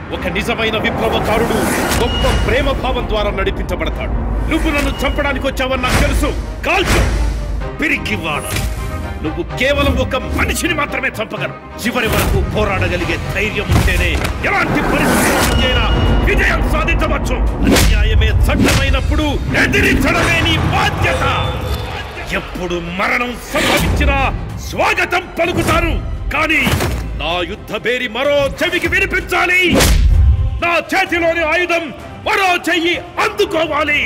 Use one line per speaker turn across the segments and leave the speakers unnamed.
ఒక నిజమైన విప్లవకారుడు గొప్ప ప్రేమ భావం ద్వారా నడిపించబడతాడు. నువ్వు నన్ను చంపడానికి వచ్చావని నాకు తెలుసు. కాల్చు, పిరికివాడు. నువ్వు కేవలం ఒక మనిషిని మాత్రమే చంపగలవు. చివరి వరకు పోరాడగలిగే ధైర్యం ఉంటేనే ఎలాంటి పరిస్థితులైనా విజయం సాధించవచ్చు. అన్యాయమే చట్టమైనప్పుడు ఎదిరించడమే నీ బాధ్యత. ఎప్పుడు మరణం సంభవించినా స్వాగతం పలుకుతారు. కానీ నా యుద్ధ బేరి మరో చెవికి వినిపించాలి. నా చేతిలోని ఆయుధం మరో చెయ్యి అందుకోవాలి.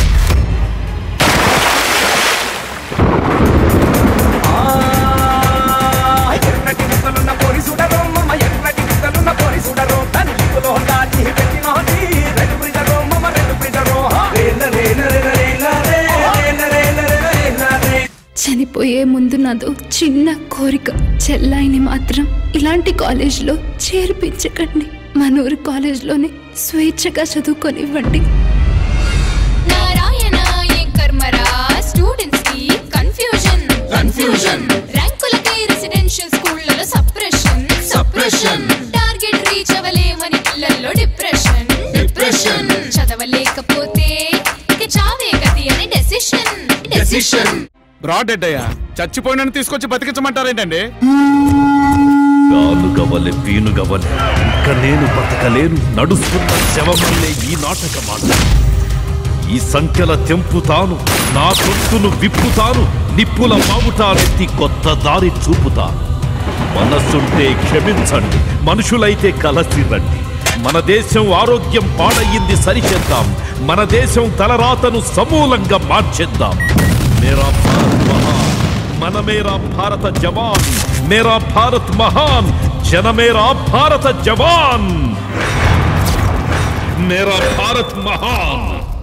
చనిపోయే ముందు నాదో చిన్న కోరిక, చెల్లాయిని మాత్రం ఇలాంటి కాలేజ్లో చేర్పించకండి. మన ఊరి కాలేజ్లోనే స్వేచ్ఛగా చదువుకొనివ్వండి.
నారాయణ ఏం కర్మరా, స్టూడెంట్స్ కి కన్ఫ్యూజన్. ర్యాంకులకై రెసిడెన్షియల్ స్కూళ్ళలో సప్రెషన్. టార్గెట్ రీచ్ అవ్వలేమని పిల్లల్లో డిప్రెషన్. చదవలేకపోతే ఇక చావే గతి అని డెసిషన్.
బ్రాడ్ డెడ్ అయ్యా, చచ్చిపోయినని తీసుకొచ్చి బతికించమంటారేంటండి?
గాలుగవలె వీనుగవలె ఇంక నేను బతకలేను, నడుస్తున్న శవమల్లే ఈ నాటకమాట. ఈ సంఖ్యల తెంపుతాను, నా గొంతును విప్పుతాను, నిప్పుల మావుటాలెత్తి కొత్త దారి చూపుతాను. మనసుంటే క్షమించండి, మనుషులైతే కలసి రండి. మన దేశం ఆరోగ్యం పాడయ్యింది, సరిచేద్దాం. మన దేశం తలరాతను సమూలంగా మార్చేద్దాం. मेरा भारत महान, मन मेरा भारत जवान. मेरा भारत महान, जन मेरा भारत जवान. मेरा भारत महान.